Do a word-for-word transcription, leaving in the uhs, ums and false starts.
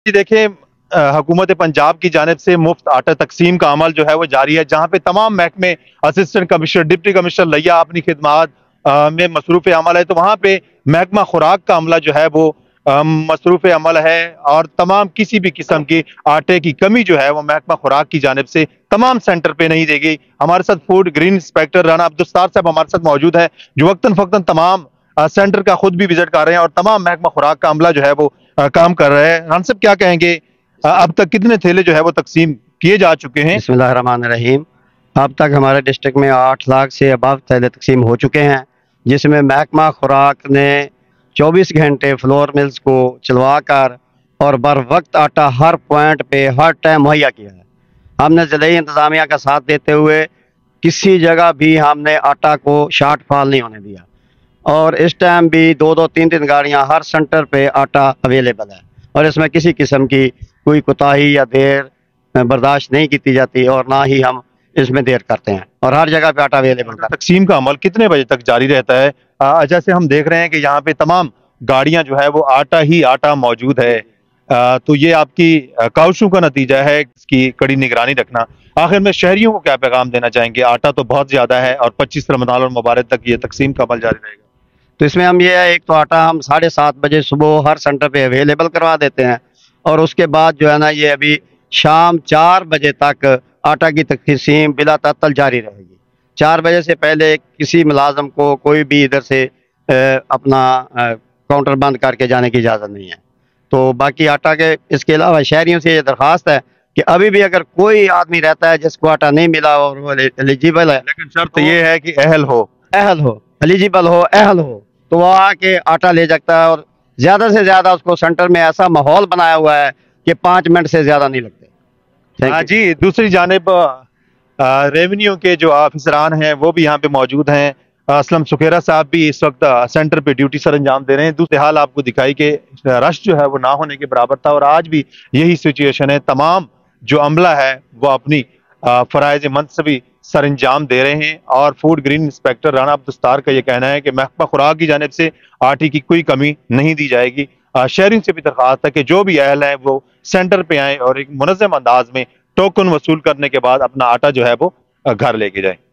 جی دیکھیں، حکومت پنجاب کی جانب سے مفت آٹا تقسیم کا عمل جو ہے وہ جاری ہے، جہاں پہ تمام محکمے اسسٹنٹ کمشنر ڈپٹی کمشنر لیا اپنی خدمات میں مصروف عمل ہے، تو وہاں پہ محکمہ خوراک کا عملہ جو ہے وہ مصروف عمل ہے، اور تمام کسی بھی قسم کی آٹے کی کمی جو ہے وہ محکمہ خوراک کی جانب سے تمام سینٹر پہ نہیں دے گی۔ ہمارے ساتھ food grain inspector Rana Abdul Sattar صاحب ہمارے ساتھ موجود ہے، جو وقتاً فوقتاً تمام سینٹر کا خود بھی وزٹ کر رہے ہیں اور تمام محکمہ خوراک کا عملہ جو ہے وہ کام کر رہے ہیں۔ رانا صاحب کیا کہیں گے، اب تک کتنے تھیلے جو ہے وہ تقسیم کیے جا چکے ہیں؟ بسم اللہ الرحمن الرحیم۔ اب تک ہمارے ڈسٹرکٹ میں آٹھ لاکھ سے ابو تھیلے تقسیم ہو چکے ہیں، جس میں محکمہ خوراک نے چوبیس گھنٹے فلور ملز کو چلوا کر اور بر وقت آٹا ہر پوائنٹ پہ ہر ٹائم مہیا کیا ہے۔ ہم نے ضلعی انتظامیہ کا ساتھ دیتے ہوئے کسی جگہ بھی ہم نے آٹا کو شارٹ فال نہیں ہونے دیا، اور اس ٹائم بھی دو دو تین تین گاڑیاں ہر سینٹر پہ آٹا اویلیبل ہے، اور اس میں کسی قسم کی کوئی کوتاہی یا دیر برداشت نہیں کی جاتی، اور نہ ہی ہم اس میں دیر کرتے ہیں، اور ہر جگہ پہ آٹا اویلیبل کرتے ہیں۔ تقسیم کا عمل کتنے بجے تک جاری رہتا ہے؟ جیسے ہم دیکھ رہے ہیں کہ یہاں پہ تمام گاڑیاں جو ہے وہ آٹا ہی آٹا موجود ہے، تو یہ آپ کی کاوشوں کا نتیجہ ہے، اس کی کڑی نگرانی رکھنا۔ آخر میں شہریوں کو کیا پیغام دینا چاہیں گے؟ آٹا تو بہت زیادہ ہے اور پچیس رمضان المبارک تک یہ تقسیم کا عمل جاری رہے گا۔ تو اس میں ہم یہ ہے، ایک تو آٹا ہم ساڑھے سات بجے صبح ہر سینٹر پہ اویلیبل کروا دیتے ہیں، اور اس کے بعد جو ہے نا یہ ابھی شام چار بجے تک آٹا کی تقسیم بلا تعطل جاری رہے گی۔ چار بجے سے پہلے کسی ملازم کو کوئی بھی ادھر سے اپنا کاؤنٹر بند کر کے جانے کی اجازت نہیں ہے۔ تو باقی آٹا کے اس کے علاوہ شہریوں سے یہ درخواست ہے کہ ابھی بھی اگر کوئی آدمی رہتا ہے جس کو آٹا نہیں ملا اور وہ ایلیجیبل ہے، لیکن شرط یہ ہے کہ اہل ہو اہل ہو ایلیجیبل ہو اہل ہو تو وہ آ کے آٹا لے سکتا ہے، اور زیادہ سے زیادہ اس کو سینٹر میں ایسا ماحول بنایا ہوا ہے کہ پانچ منٹ سے زیادہ نہیں لگتے۔ ہاں جی، دوسری جانب ریونیو کے جو آفیسران ہیں وہ بھی یہاں پہ موجود ہیں۔ اسلم سکھیرا صاحب بھی اس وقت سینٹر پہ ڈیوٹی سر انجام دے رہے ہیں۔ دوسری حال آپ کو دکھائی کہ رش جو ہے وہ نہ ہونے کے برابر تھا، اور آج بھی یہی سچویشن ہے۔ تمام جو عملہ ہے وہ اپنی فرائض منصبی سر انجام دے رہے ہیں، اور food grain inspector Rana Abdul Sattar کا یہ کہنا ہے کہ محکمہ خوراک کی جانب سے آٹے کی کوئی کمی نہیں دی جائے گی۔ شہریوں سے بھی درخواست ہے کہ جو بھی اہل ہیں وہ سینٹر پہ آئیں اور ایک منظم انداز میں ٹوکن وصول کرنے کے بعد اپنا آٹا جو ہے وہ گھر لے کے جائیں۔